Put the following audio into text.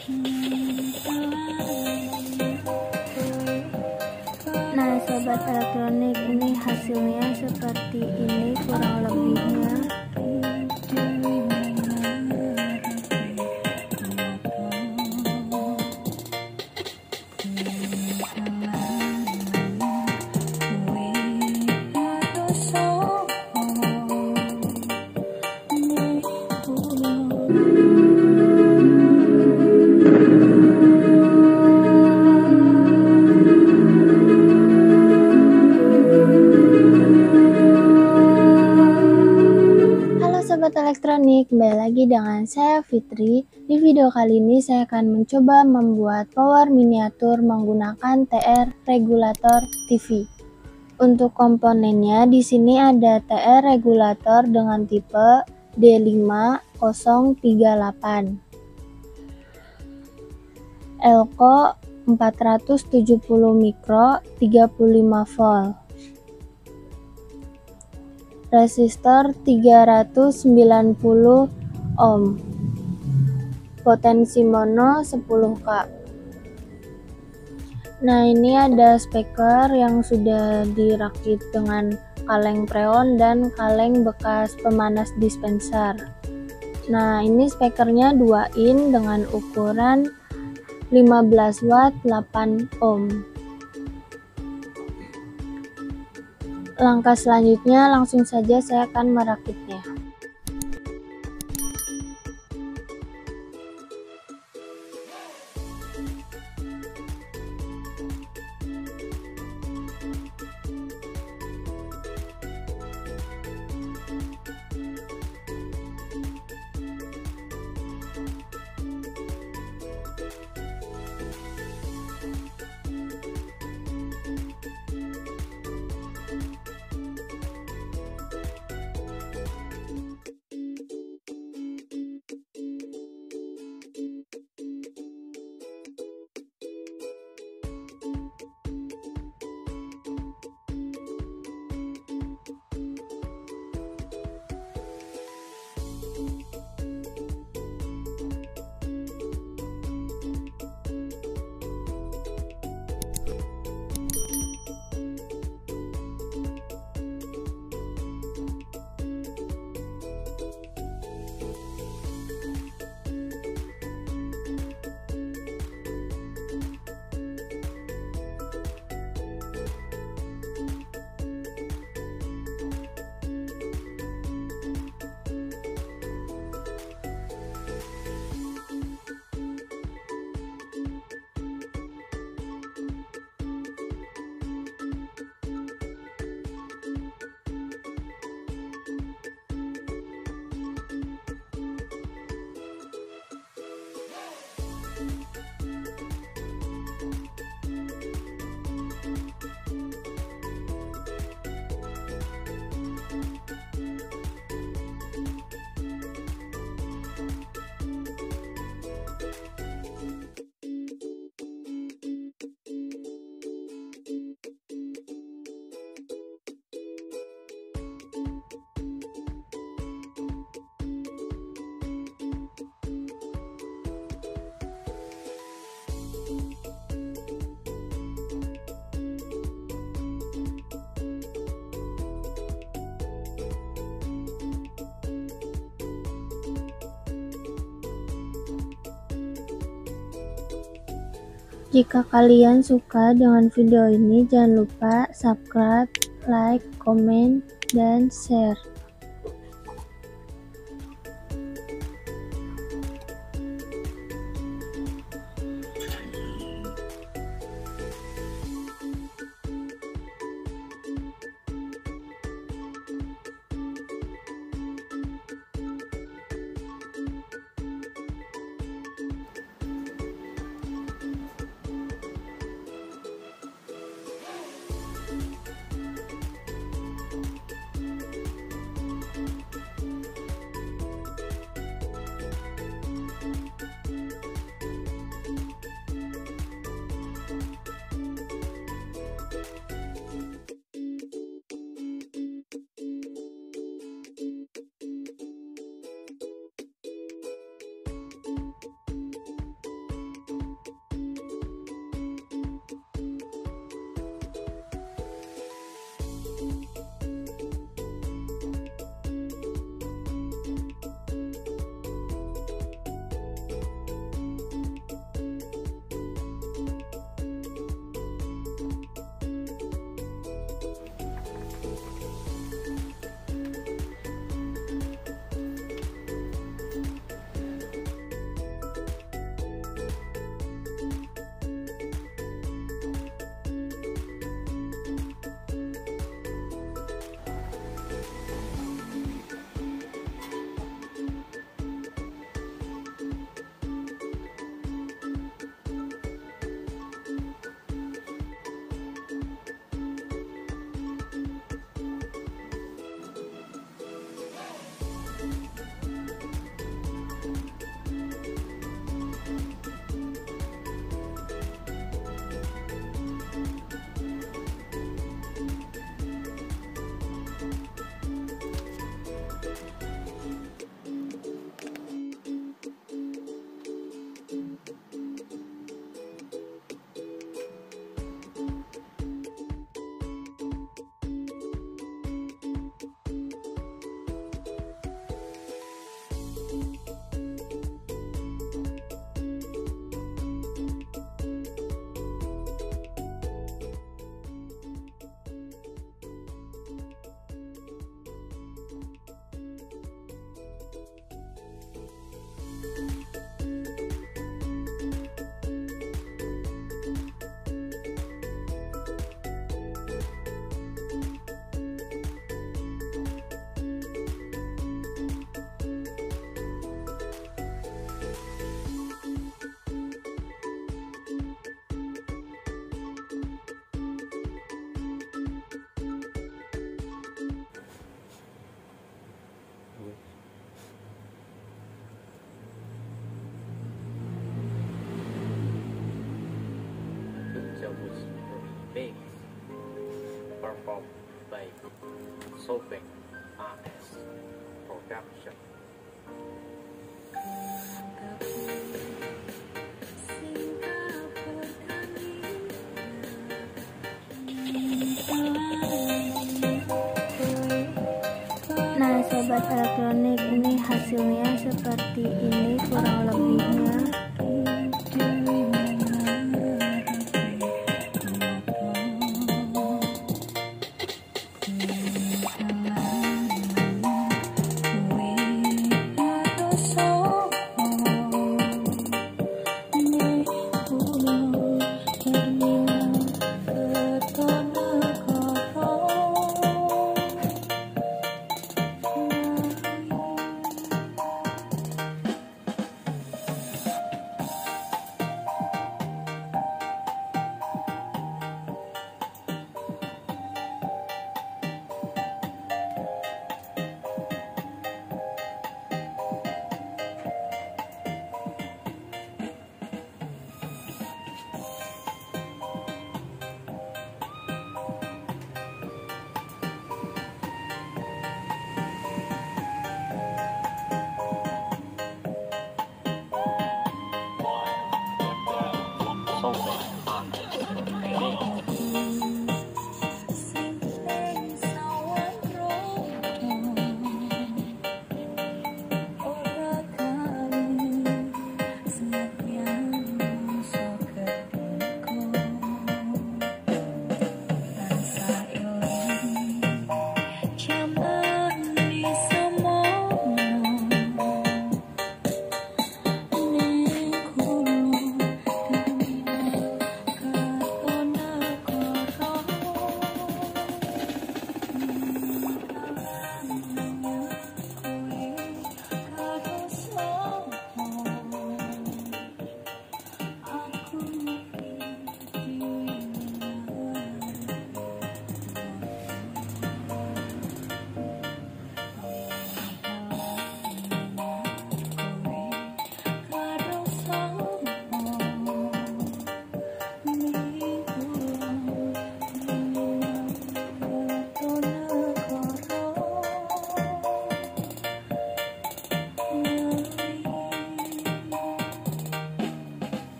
Nah sobat elektronik, ini hasilnya seperti ini kurang lebihnya. Sobat elektronik, kembali lagi dengan saya Fitri. Di video kali ini saya akan mencoba membuat power miniatur menggunakan TR regulator TV. Untuk komponennya di sini ada TR regulator dengan tipe D5038, Elco 470 mikro 35 volt. Resistor 390 ohm, potensi mono 10K. Nah ini ada speaker yang sudah dirakit dengan kaleng preon dan kaleng bekas pemanas dispenser. Nah ini speakernya 2 in dengan ukuran 15 watt 8 ohm. Langkah selanjutnya langsung saja saya akan merakitnya. Jika kalian suka dengan video ini, jangan lupa subscribe, like, komen, dan share. was remix performed by Sobek AS Production. Nah sobat elektronik, ini hasilnya seperti ini kurang lebihnya.